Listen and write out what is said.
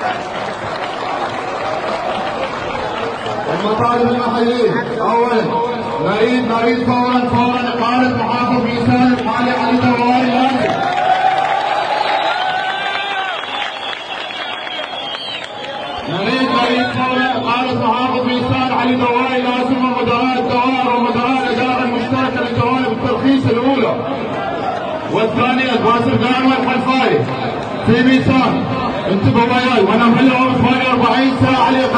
المطالب المحلية. اولا نريد فورا اقالة محافظ ميسان الحالي علي دواري لازم. نريد فورا اقالة محافظ ميسان علي دواري لازم، ومدراء الدوائر ومدراء الاداره المشتركه للدوائر بالترخيص الاولى والثانيه باسل قاعد والحلفاي في ميسان. انتبهوا وياي وانا مبلغ 48 ساعه على